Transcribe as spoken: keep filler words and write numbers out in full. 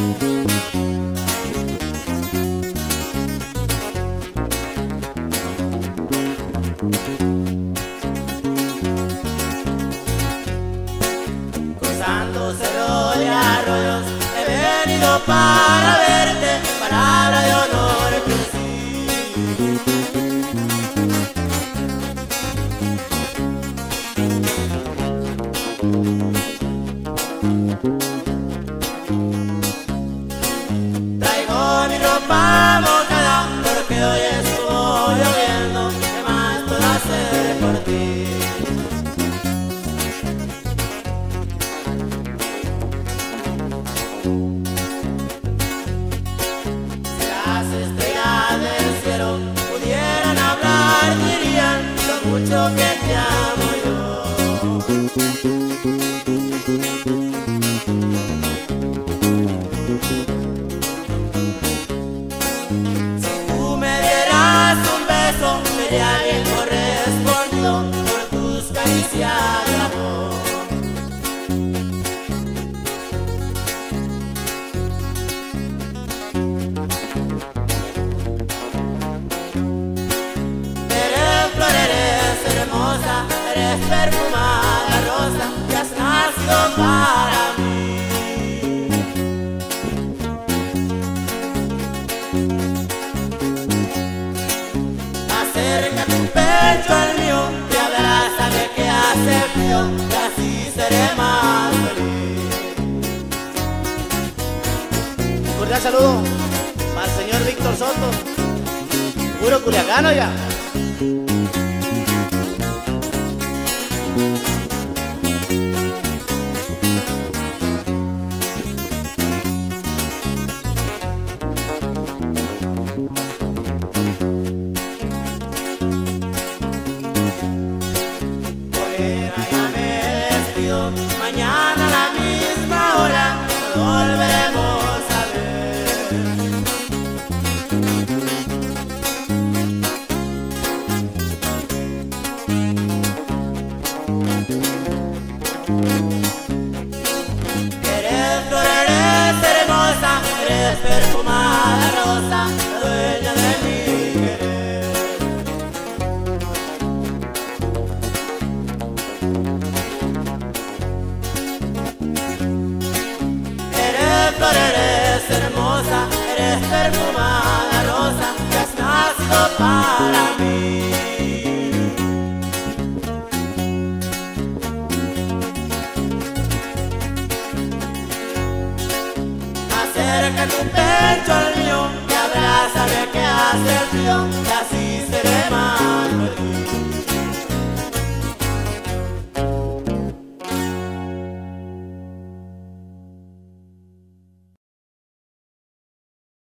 Cruzando cerros y arroyos he venido para verte, palabra de honor que sí. Traigo mi ropa mojada porque hoy estuvo lloviendo. ¿Qué más puedo hacer por ti? Si las estrellas del cielo pudieran hablar, dirían lo mucho que te amo yo. Sería bien correspondido por tus caricias de amor. Eres flor, eres hermosa, eres perfumada rosa, que has nacido para mí. Acerca tu pecho al mío, te abrázame que hace frío, y así seré más feliz. Un cordial saludo para el señor Víctor Soto, puro culiacano ya. Mañana a la misma hora nos volveremos a ver. Eres flor, eres hermosa, eres perfumada rosa, la dueña de mi querer. Flor, eres hermosa, eres perfumada rosa, que has nacido para mí. Acerca tu pecho al mío, y abrázame que hace frío, y así seré más feliz.